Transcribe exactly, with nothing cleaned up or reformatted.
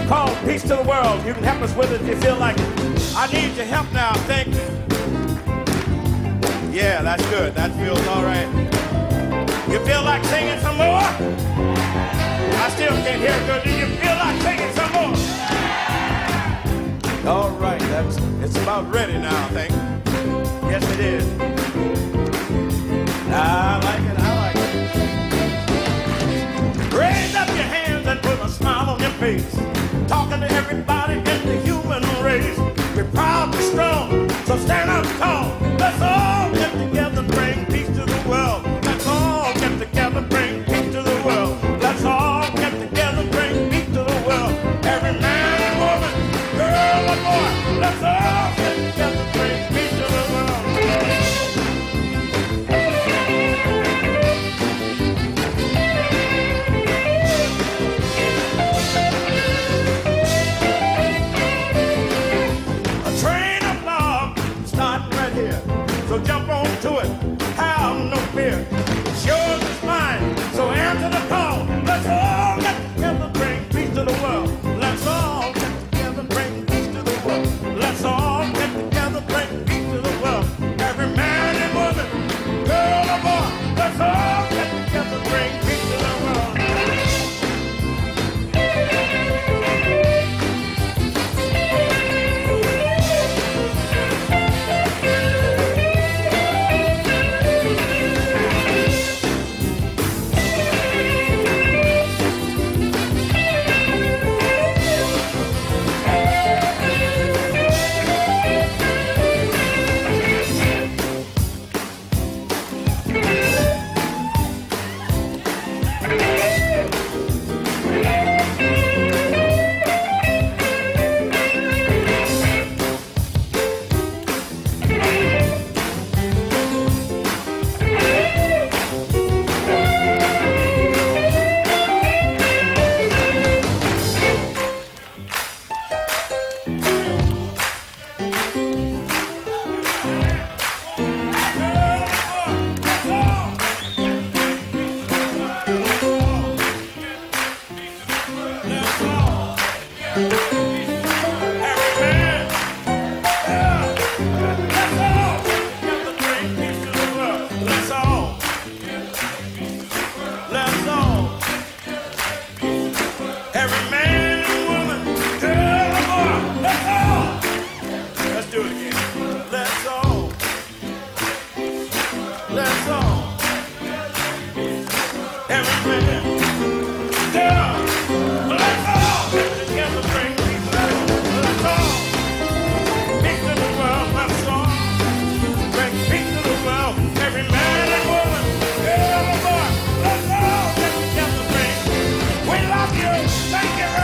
called Peace to the World. You can help us with it if you feel like it. I need your help now, thank you. Yeah, that's good. That feels all right. You feel like singing some more? I still can't hear good. Do you feel like singing some more? All right, that's it's about ready now, I think. Yes, it is. I like it, I like it. Raise up your hands and put a smile on your face. Talking to everybody in the human race. We're proud and strong, so stand up tall. Let's all get together, bring peace to the world. Let's all get together, bring peace to the world. Let's all get together, bring peace to the world. Every man and woman, girl and boy, let's all get together, bring peace to the world. So jump on to it, have no fear. It's yours, it's mine, so answer the call. Let's all get together, bring peace to the world. Let's all get together, bring peace to the world. Let's all get together, bring peace to the world. Every man and woman, girl or boy, let's all get together, bring peace to the world. Thank you.